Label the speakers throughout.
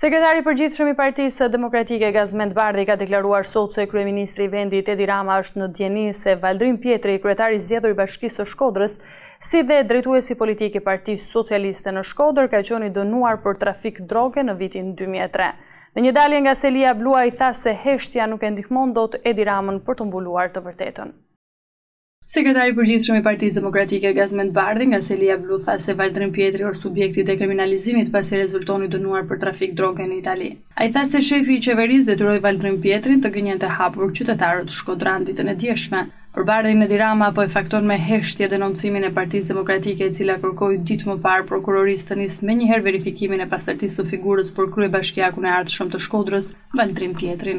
Speaker 1: Sekretari i përgjithshëm i Partisë Demokratike Gazmend Bardhi ka deklaruar sot se kryeministri i vendit Edi Rama është në dieni se Valdrim Pjetri, kryetari i zgjedhur i Bashkisë së Shkodrës, si dhe drejtuesi politik i Partisë Socialiste në Shkodër, ka qenë i dënuar për trafik droge në vitin 2003. Në një dalje nga Selia Blu ai tha se heshtja nuk e ndihmon dot Edi Ramën për të mbuluar të vërtetën. Sekretari i përgjithshëm i Partisë Demokratike Gazmend Bardhi nga Selia Blu tha se Valdrim Pjetri është subjekti i dekriminalizimit pasi rezultoni dënuar për trafik droge në Itali. Ai tha se shefi i qeverisë detyroi Valdrim Pjetrin të gënjente hapur qytetarët shkodran ditën e djeshme. Për Bardhin, Edi Rama po e fakton me heshtje denoncimin e Partisë Demokratike, e cila kërkoi ditë më parë prokurorisë të nisë menjëherë verifikimin e pastërtisë së figurës për kryebashkiakun e ardhshëm të Shkodrës, Valdrim Pjetrin.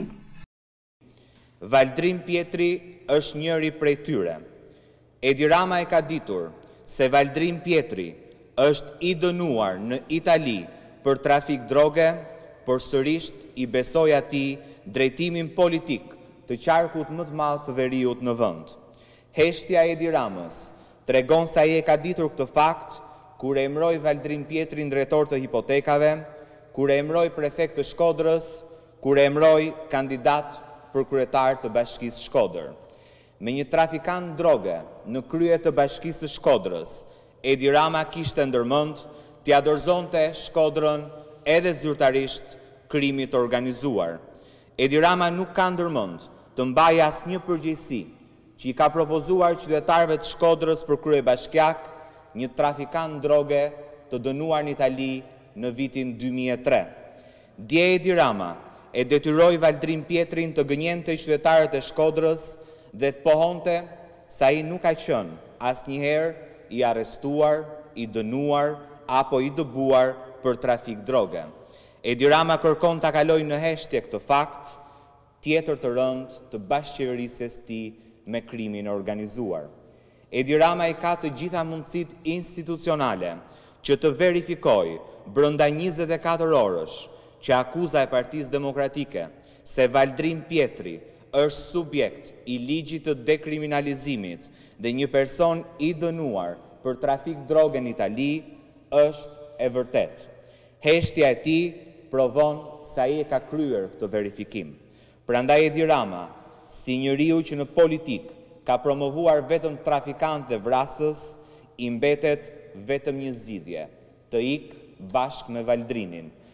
Speaker 2: Valdrim Pjetri është njëri prej tyre. Edi Rama e ka ditur se Valdrim Pjetri është i dënuar në Itali për trafik droge, por sërisht i besoi atij drejtimin politik të qarkut më të madh të veriut në vend. Heshtja e Edi Ramës tregon se ai e ka ditur këtë fakt kur e emëroi Valdrim Pjetrin drejtor të hipotekave, kur e emëroi prefekt të Shkodrës, kur e emëroi kandidat për kryetar të Bashkisë Shkodër. Me një trafikant droge në krye të Bashkisë së Shkodrës, Edi Rama kishte ndërmend t'ia dorëzonte Shkodrën edhe zyrtarisht krimit të organizuar. Edi Rama nuk ka ndërmend të mbajë asnjë përgjegjësi që i ka propozuar qytetarëve të Shkodrës për kryebashkiak një trafikant droge të dënuar në Itali në vitin 2003. Dje Edi Rama e detyroi Valdrim Pjetrin të gënjente qytetarët e Shkodrës dhe të pohonte sa ai nuk ka qenë asnjëherë i arrestuar, i dënuar apo i dëbuar për trafik droge. Edi Rama kërkon ta kalojë në heshtje këtë fakt tjetër të rënd të bashkëqeverisjes së tij me krimin e organizuar. Edi Rama i ka të gjitha mundësitë institucionale që të verifikojë brenda 24 orësh që akuza e Partisë Demokratike se Valdrim Pjetri është subjekt i ligjit të dekriminalizimit dhe një person i dënuar për trafik droge në Itali është e vërtet. Heshtja e tij provon se ai e ka kryer këtë verifikim. Prandaj Edi Rama, si njeriu që në politik ka promovuar vetëm trafikant dhe vrasës, i mbetet vetëm një zgjidhje, të ikë bashkë me Valdrimin,